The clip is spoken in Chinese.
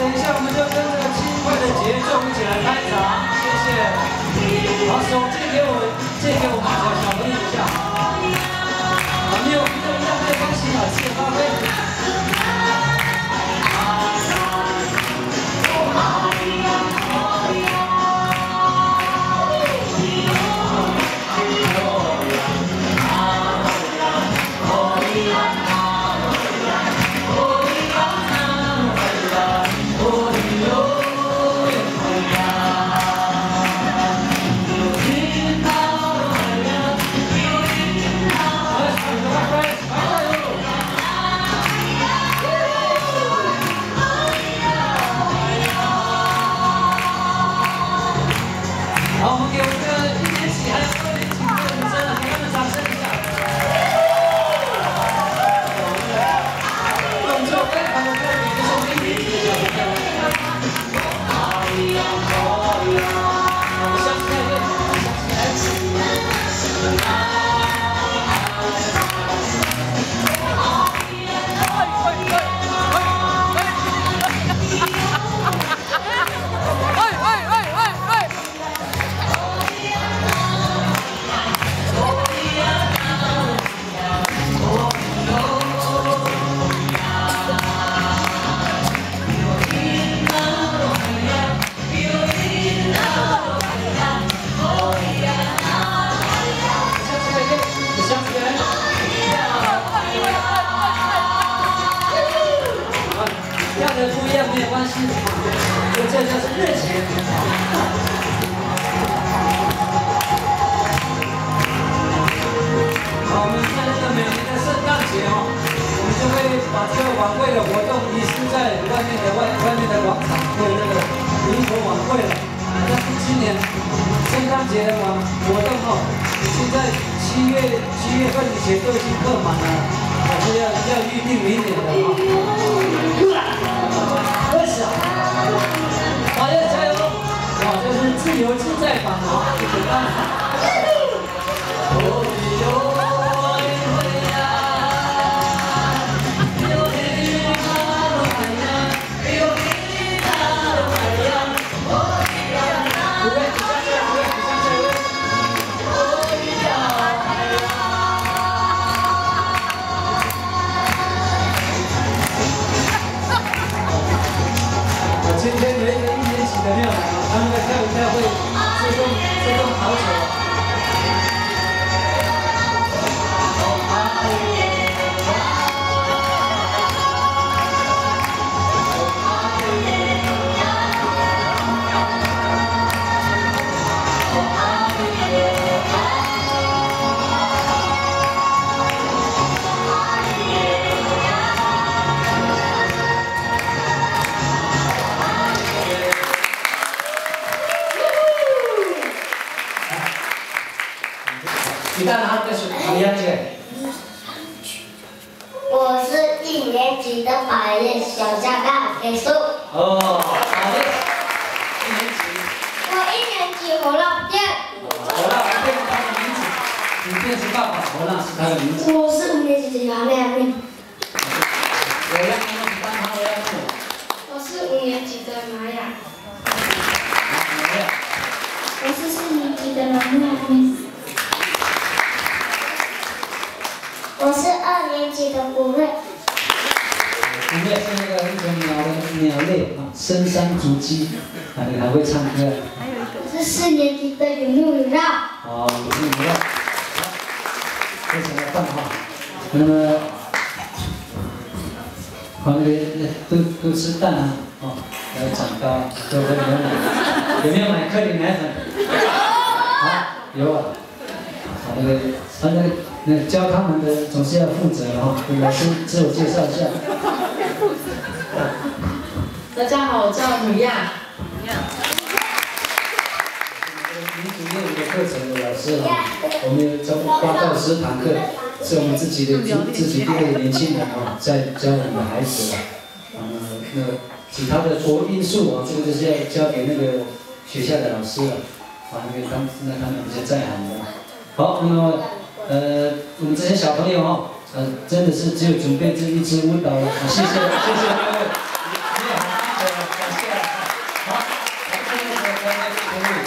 等一下我们就跟着轻快的节奏一起来开场，谢谢。好，手借给我们小朋友一下。没有跟着一样没有关系啊，自由发挥。 好，我们给我们的1年级还有2年级的女生，给他们掌声一下。动作非常的特别，这是我们1年级的小朋友。我们相信来，不一样没有关系，这就是热情。好，我们在这个每年的圣诞节哦，我们就会把这个晚会的活动移师在外面的广场为这个灵魂晚会了。但是今年圣诞节的活动哦，现在7月份以前都已经客满了，还是要预定明年的哦。 好，要加油！哇，这是自由自在版啊，这个办法。今天有一个1年级的没有来，他们在跳舞跳会自动跑走。你在哪个哪年级？ 我是1年级的百叶小加大飞树。 哦，好的，1年级。 我1年级火浪店。 火浪店是他的名字，你便是爸爸，火浪是他的名字。 我是5年级的杨亮丽。 我要他们是当他的样子。 我是5年级的玛雅。我是4年级的蓝娜丽。 我是2年级的古瑞。 古瑞是那个一种鸟类啊，深山竹鸡啊，你还会唱歌。 我是4年级的雨露雨绕。 哦，雨露雨绕，好，非常的棒哈。那么，旁边都吃蛋啊，哦，来长高，多喝牛奶。有没有买克林奶粉？啊，有啊。好，那个教他们的总是要负责哈，老师自我介绍一下。 大家好，我叫米亚。 民族业务的课程的老师哈，我们有8到10堂课，是我们自己毕业的年轻人啊，在教我们的孩子了。那其他的国音数啊，这个就是要交给那个学校的老师了，啊，因为他们比较在行的。好，那么我们这些小朋友哦，真的是只有准备这一支舞蹈了，谢谢各位，你也好， 开会。